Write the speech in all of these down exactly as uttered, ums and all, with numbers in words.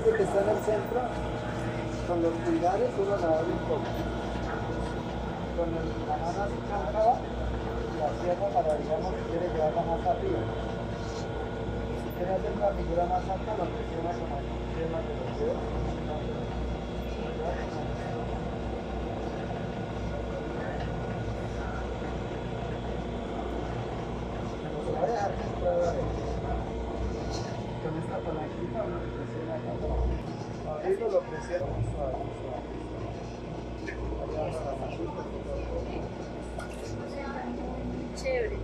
este que está en el centro, con los pulgares uno la abre un poco. Con el, la mano así cóncava y la cierra para, digamos, si quiere llevarla más arriba. Si quiere hacer una figura más alta, lo presiona con la crema de los dedos. Lo voy a dejar que prueba con esta palanquita uno le presiona acá abajo. Abrirlo lo presiona suave, suave. Allá va la machita. Chévere.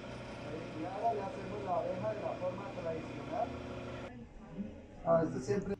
Y ahora le hacemos la oreja de la forma tradicional. Ah, esto siempre